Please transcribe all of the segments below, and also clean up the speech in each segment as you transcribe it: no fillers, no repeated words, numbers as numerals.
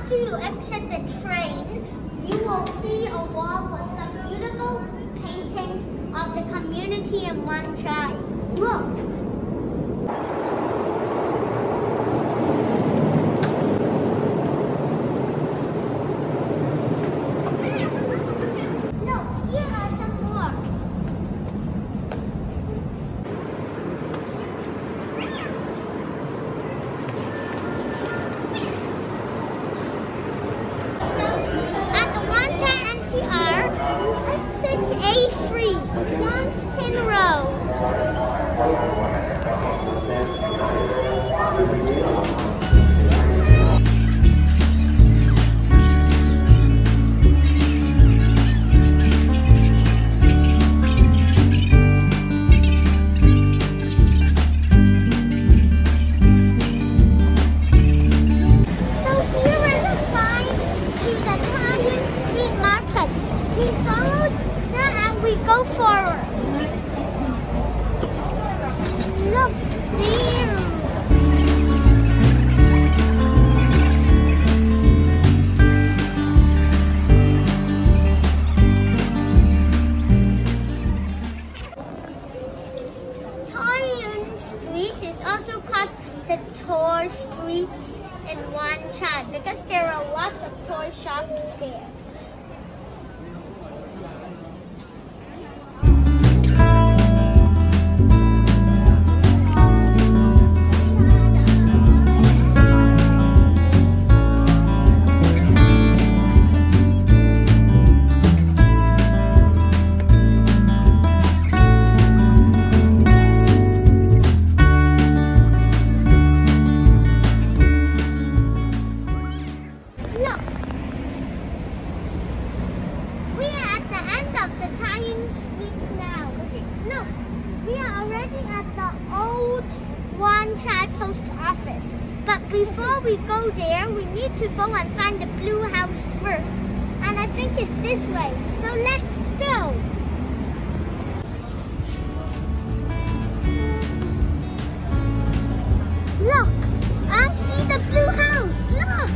after you exit the train, you will see a wall with some beautiful paintings of the community in Wan Chai. Look! Go forward. Look there. Taoyuan Street is also called the Toy Street in Wan Chai because there are lots of toy shops there. Post office. But before we go there, we need to go and find the blue house first. And I think it's this way. So let's go. Look, I see the blue house. Look.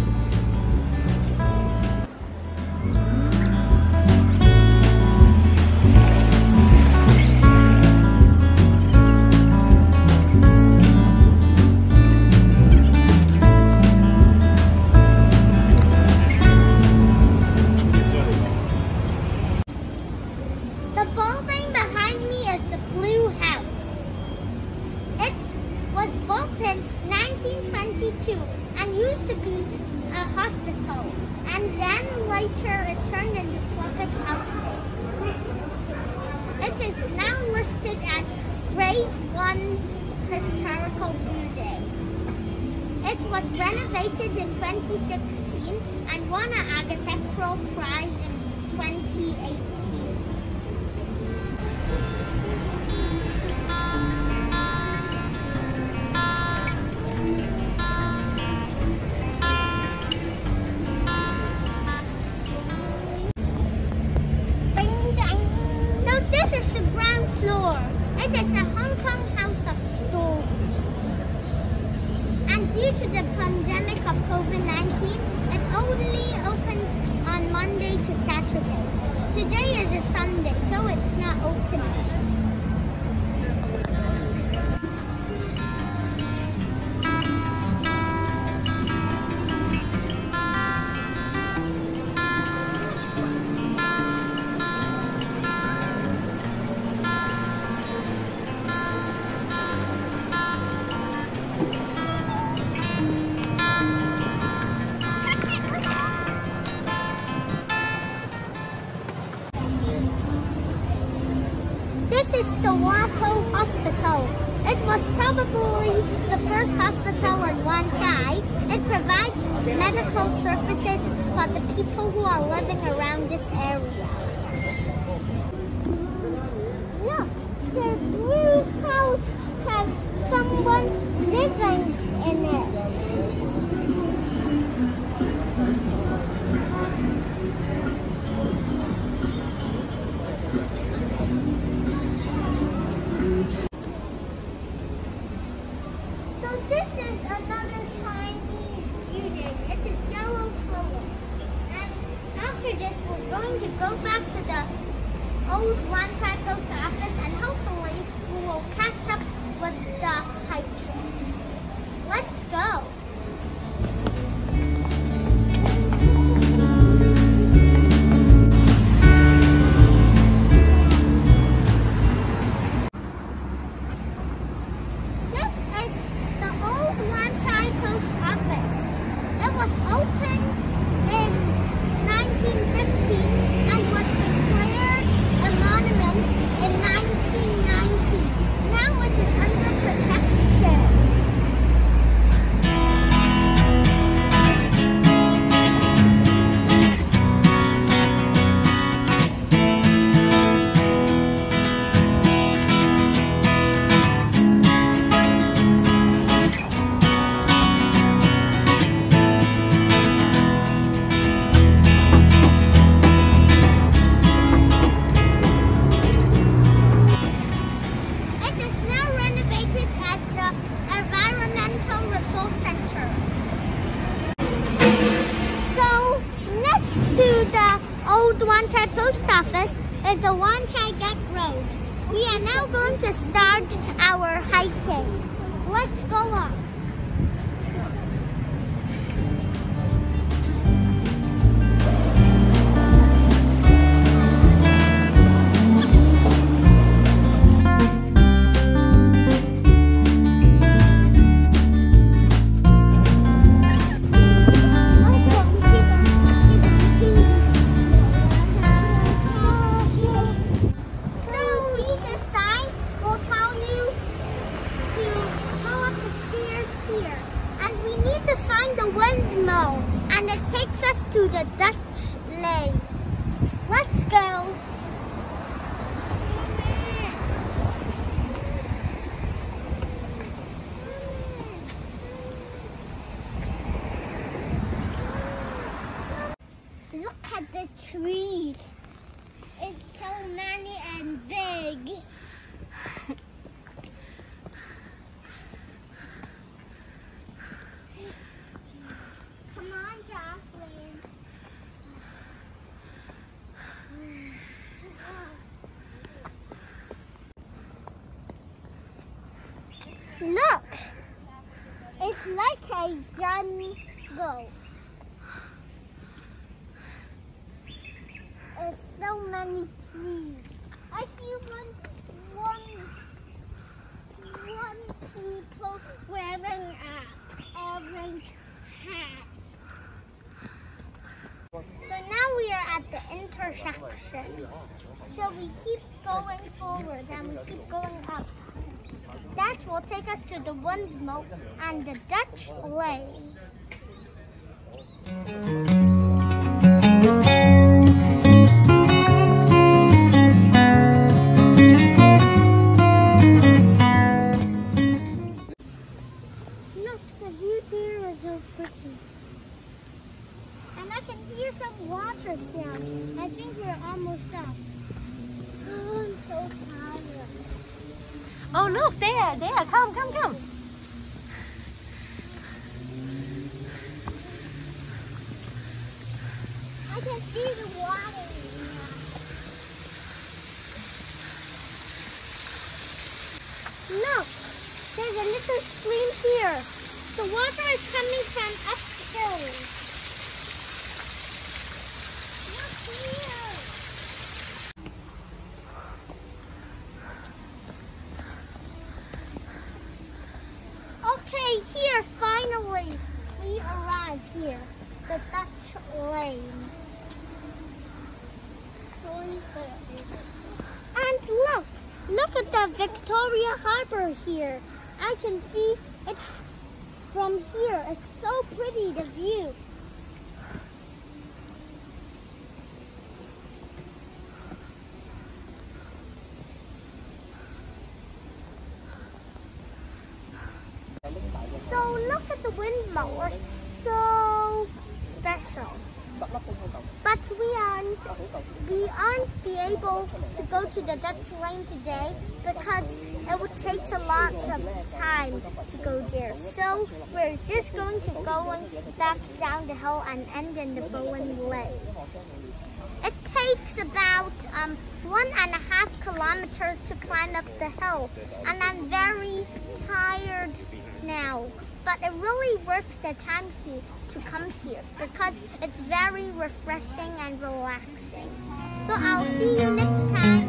And used to be a hospital, and then later it turned into public housing. It is now listed as Grade 1 Historical Building. It was renovated in 2016 and won an architectural prize in 2018. It is a Hong Kong house of stories. And due to the pandemic of COVID-19, it only opens on Monday to Saturdays. Today is a Sunday, so it's not open. This is the Waco Hospital. It was probably the first hospital in Wan Chai. It provides medical services for the people who are living around this area. Look, the blue house has someone living in it. This is another Chinese building. It is yellow going to go back to the old Wan Chai post office and hopefully we will catch up with the hike. Let's go! This is the old Wan Chai post office. It was opened in 1915 and was declared a monument in 1990. Now it is under protection. Old Wan Chai post office is the Wan Chai Gek Road. We are now going to start our hiking. Let's go up. Windmill, and it takes us to the Dutch lane. Let's go. Look at the trees. It's so many and big. Look, it's like a jungle. There's so many trees. I see one people wearing an orange hat. So now we are at the intersection. So we keep going forward and we keep going up. That will take us to the windmill and the Dutch lane. Look, the view there is so pretty. And I can hear some water sound. I think we're almost up. Oh, I'm so tired. Oh, look, there, come. I can see the water. Look, there's a little stream here. The water is coming from uphill. Look here. Okay, here, finally, we arrived here, the Dutch lane. And look at the Victoria Harbour here. I can see it from here. It's so pretty, the view. So look at the windmill, it's so special. But we aren't be able to go to the Dutch lane today because it would take a lot of time to go there. So we're just going to go back down the hill and end in the Bowen Lane. It takes about 1.5 kilometers to climb up the hill, and I'm very tired now. But it really worth the time to come here because it's very refreshing and relaxing. So I'll see you next time.